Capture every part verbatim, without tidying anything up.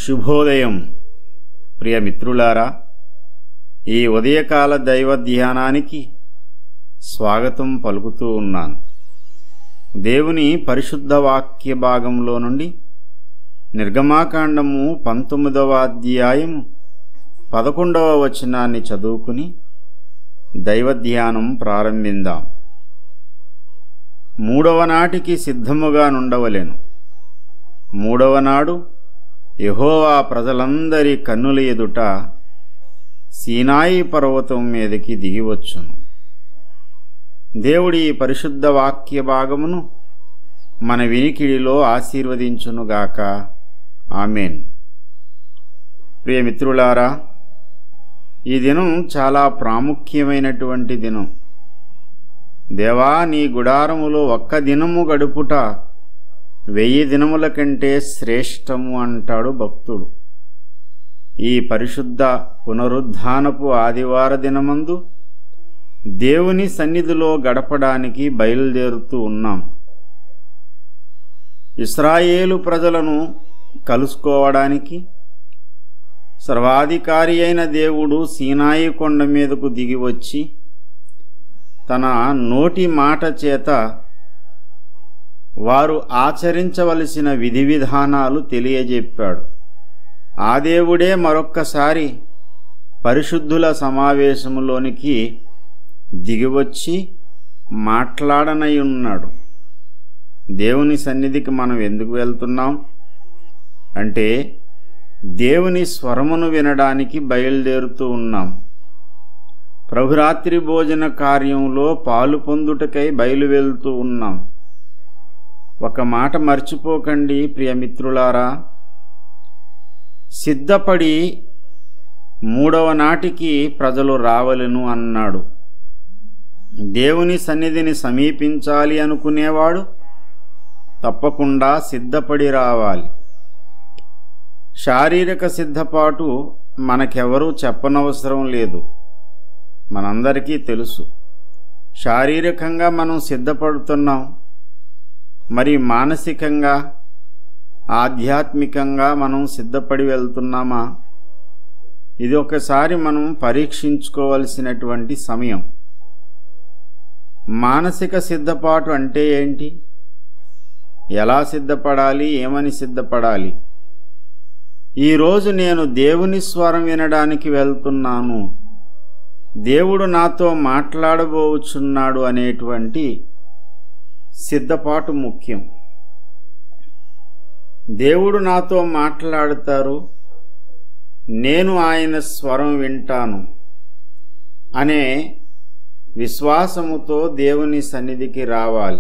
శుభోదయం ప్రియ మిత్రులారా, ఈ ఉదయకాల దైవ ధ్యానానికి స్వాగతం పలుకుతూ ఉన్నాను. దేవుని పరిశుద్ధ వాక్య భాగంలో నుండి నిర్గమాకాండము పంతొమ్మిదవ అధ్యాయము పదకొండవ వచనాన్ని చదువుకుని దైవ ధ్యానం ప్రారంభిందాం. మూడవ నాటికి సిద్ధముగా నుండవలెను. మూడవ నాడు యెహోవా ప్రజలందరి కన్నుల ఎదుట సీనాయి పర్వతం మీదకి దిగివచ్చును. దేవుడి పరిశుద్ధ వాక్య భాగమును మన వినికిడిలో ఆశీర్వదించునుగాక. ఆమేన్. ప్రియమిత్రులారా, ఈ దినం చాలా ప్రాముఖ్యమైనటువంటి దినం. దేవా, నీ గుడారములో ఒక్క దినము గడుపుట వెయ్యి దినముల కంటే శ్రేష్టము అంటాడు భక్తుడు. ఈ పరిశుద్ధ పునరుద్ధానపు ఆదివార దినమందు దేవుని సన్నిధిలో గడపడానికి బయలుదేరుతూ ఉన్నాం. ఇశ్రాయేలు ప్రజలను కలుసుకోవడానికి సర్వాధికారి అయిన దేవుడు సీనాయి కొండ మీదకు దిగివచ్చి తన నోటి మాట చేత వారు ఆచరించవలసిన విధి విధానాలు తెలియజెప్పాడు. ఆ దేవుడే మరొక్కసారి పరిశుద్ధుల సమావేశంలోనికి దిగివచ్చి మాట్లాడనయ్యున్నాడు. దేవుని సన్నిధికి మనం ఎందుకు వెళ్తున్నాం అంటే దేవుని స్వరమును వినడానికి బయలుదేరుతూ ఉన్నాం. ప్రభురాత్రి భోజన కార్యంలో పాలు పొందుటకై బయలు వెళ్తూ ఉన్నాం. ఒక మాట మర్చిపోకండి ప్రియమిత్రులారా, సిద్ధపడి మూడవ నాటికి ప్రజలు రావలెను అన్నాడు. దేవుని సన్నిధిని సమీపించాలి అనుకునేవాడు తప్పకుండా సిద్ధపడి రావాలి. శారీరక సిద్ధపాటు మనకెవరూ చెప్పనవసరం లేదు, మనందరికీ తెలుసు. శారీరకంగా మనం సిద్ధపడుతున్నాం, మరి మానసికంగా ఆధ్యాత్మికంగా మనం సిద్ధపడి వెళ్తున్నామా? ఇది ఒకసారి మనం పరీక్షించుకోవలసినటువంటి సమయం. మానసిక సిద్ధపాటు అంటే ఏంటి? ఎలా సిద్ధపడాలి? ఏమని సిద్ధపడాలి? ఈరోజు నేను దేవుని స్వరం వినడానికి వెళ్తున్నాను, దేవుడు నాతో మాట్లాడబోచున్నాడు అనేటువంటి సిద్ధపాటు ముఖ్యం. దేవుడు నాతో మాట్లాడతారు, నేను ఆయన స్వరం వింటాను అనే విశ్వాసముతో దేవుని సన్నిధికి రావాలి.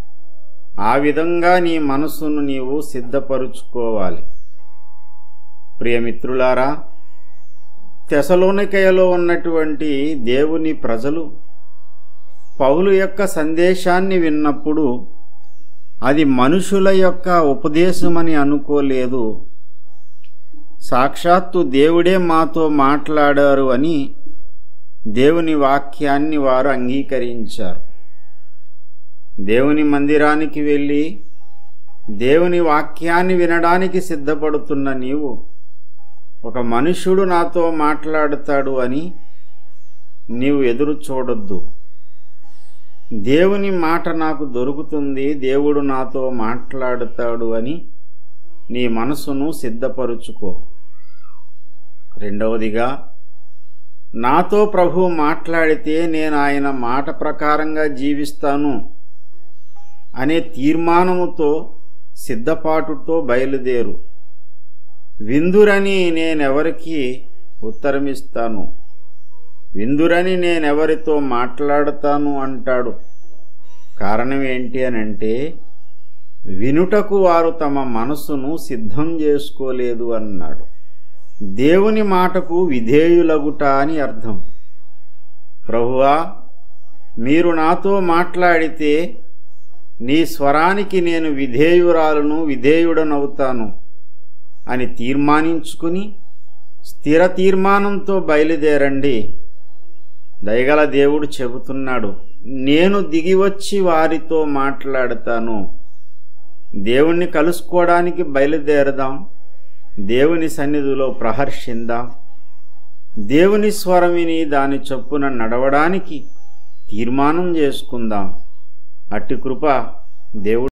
ఆ విధంగా నీ మనసును నీవు సిద్ధపరుచుకోవాలి. ప్రియమిత్రులారా, తెసలోనికయలో ఉన్నటువంటి దేవుని ప్రజలు పౌలు యొక్క సందేశాన్ని విన్నప్పుడు అది మనుషుల యొక్క ఉపదేశమని అనుకోలేదు, సాక్షాత్తు దేవుడే మాతో మాట్లాడారు అని దేవుని వాక్యాన్ని వారు అంగీకరించారు. దేవుని మందిరానికి వెళ్ళి దేవుని వాక్యాన్ని వినడానికి సిద్ధపడుతున్న నీవు ఒక మనుష్యుడు నాతో మాట్లాడతాడు అని నీవు ఎదురు చూడొద్దు. దేవుని మాట నాకు దొరుకుతుంది, దేవుడు నాతో మాట్లాడతాడు అని నీ మనసును సిద్ధపరుచుకో. రెండవదిగా, నాతో ప్రభువు మాట్లాడితే నేను ఆయన మాట ప్రకారంగా జీవిస్తాను అనే తీర్మానముతో సిద్ధపాటుతో బయలుదేరు. విందురని నేనెవరికి ఉత్తరమిస్తాను, విందురని నేనెవరితో మాట్లాడతాను అంటాడు. కారణం ఏంటి అనంటే వినుటకు వారు తమ మనసును సిద్ధం చేసుకోలేదు అన్నాడు. దేవుని మాటకు విధేయులగుట అని అర్థం. ప్రభువా, మీరు నాతో మాట్లాడితే నీ స్వరానికి నేను విధేయురాలను, విధేయుడనవుతాను అని తీర్మానించుకుని స్థిర తీర్మానంతో బయలుదేరండి. దయగల దేవుడు చెబుతున్నాడు, నేను దిగివచ్చి వారితో మాట్లాడతాను. దేవుణ్ణి కలుసుకోవడానికి బయలుదేరదాం. దేవుని సన్నిధిలో ప్రహర్షిందాం. దేవుని స్వరం విని దాని చొప్పున నడవడానికి తీర్మానం చేసుకుందాం. అట్టి కృప దేవుడు